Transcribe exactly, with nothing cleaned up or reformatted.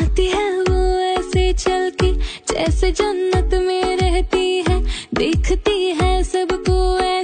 आती है वो ऐसे चल के जैसे जन्नत में रहती है, देखती है सबको